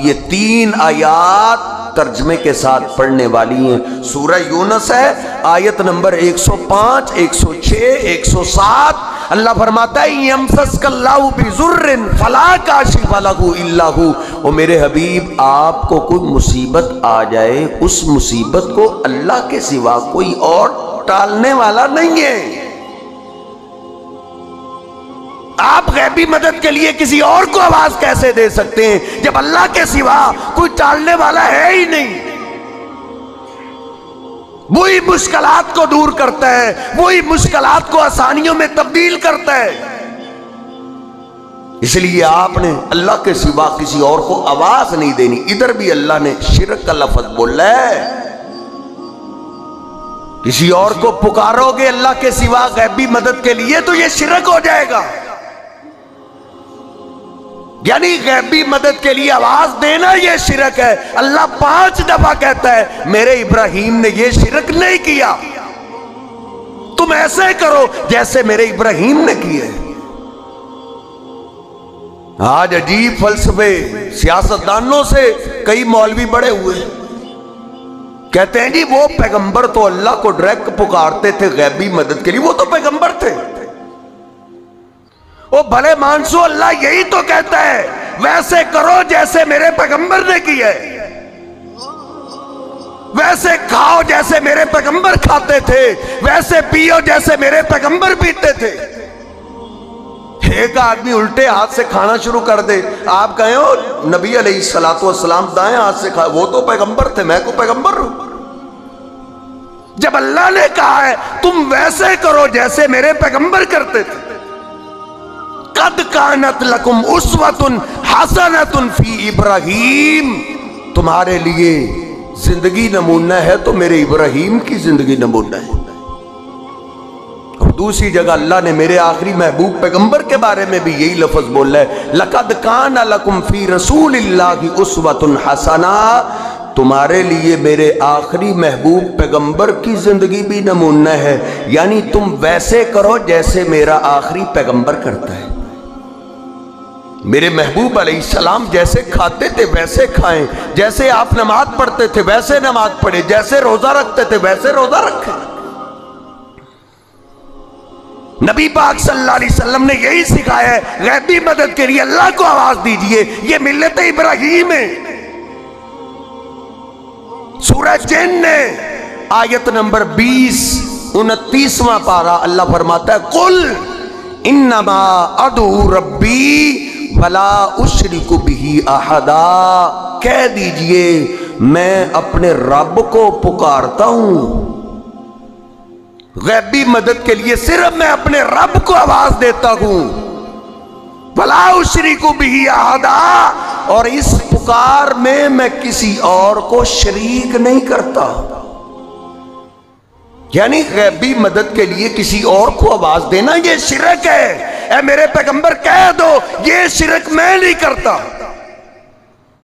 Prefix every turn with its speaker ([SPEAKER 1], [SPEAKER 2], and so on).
[SPEAKER 1] ये 3 आयात तर्जमे के साथ पढ़ने वाली हैं। सूरह यूनुस है, आयत नंबर 105, 106, 107। अल्लाह फरमाता है यमसस्कल्लाहु बिजुर्रिन फला काशिफा लहू इल्ला हू। ओ मेरे हबीब, आपको कोई मुसीबत आ जाए, उस मुसीबत को अल्लाह के सिवा कोई और टालने वाला नहीं है। आप गैबी मदद के लिए किसी और को आवाज कैसे दे सकते हैं जब अल्लाह के सिवा कोई टालने वाला है ही नहीं। वही मुश्किलात को दूर करता है, वही मुश्किलात को आसानियों में तब्दील करता है। इसलिए आपने अल्लाह के सिवा किसी और को आवाज नहीं देनी। इधर भी अल्लाह ने शिरक का लफ्ज बोला है। किसी और को पुकारोगे अल्लाह के सिवा गैबी मदद के लिए तो यह शिरक हो जाएगा। यानी गैबी मदद के लिए आवाज देना यह शिरक है। अल्लाह 5 दफा कहता है मेरे इब्राहिम ने यह शिरक नहीं किया, तुम ऐसे करो जैसे मेरे इब्राहिम ने किए। आज अजीब फलसफे सियासतदानों से कई मौलवी बड़े हुए, कहते हैं जी वो पैगंबर तो अल्लाह को डायरेक्ट पुकारते थे गैबी मदद के लिए, वो तो पैगंबर थे। ओ भले मानसो, अल्लाह यही तो कहता है वैसे करो जैसे मेरे पैगंबर ने किया, वैसे खाओ जैसे मेरे पैगंबर खाते थे, वैसे पियो जैसे मेरे पैगंबर पीते थे। एक आदमी उल्टे हाथ से खाना शुरू कर दे, आप कहें हो नबी अलैहिस्सलातु वस्सलाम दाएं हाथ से खा, वो तो पैगंबर थे, मैं को पैगंबर हूं। जब अल्लाह ने कहा है तुम वैसे करो जैसे मेरे पैगंबर करते थे, कद कानत लकुम उस्वतुन हसनतुन फी इब्राहिम, तुम्हारे लिए जिंदगी नमूना है तो मेरे इब्राहिम की जिंदगी नमूना है। और दूसरी जगह अल्लाह ने मेरे आखिरी महबूब पैगंबर के बारे में भी यही लफ्ज बोला है, लक़द कान लकुम फी रसूलिल्लाहि उस्वतुन हसना, तुम्हारे लिए मेरे आखिरी महबूब पैगंबर की जिंदगी भी नमूना है। यानी तुम वैसे करो जैसे मेरा आखिरी पैगंबर करता है। मेरे महबूब अलैहिस्सलाम जैसे खाते थे वैसे खाएं, जैसे आप नमाज पढ़ते थे वैसे नमाज पढ़े, जैसे रोजा रखते थे वैसे रोजा रखें। नबी पाक सल्लल्लाहु अलैहि वसल्लम ने यही सिखाया है, गैबी मदद के लिए अल्लाह को आवाज दीजिए, ये मिल्लत इब्राहीम है। सूरह जिन्न ने आयत नंबर 20, 29वां पारा, अल्लाह फरमाता है कुल इन्नमा अदू रब्बी वला उशरिकु बिही अहदा, कह दीजिए मैं अपने रब को पुकारता हूं। गैबी मदद के लिए सिर्फ मैं अपने रब को आवाज देता हूं। वला उशरिकु बिही अहदा, और इस पुकार में मैं किसी और को शरीक नहीं करता। यानी गैबी मदद के लिए किसी और को आवाज देना यह शिरक है। ऐ मेरे पैगंबर कह दो ये शिरक मैं नहीं करता।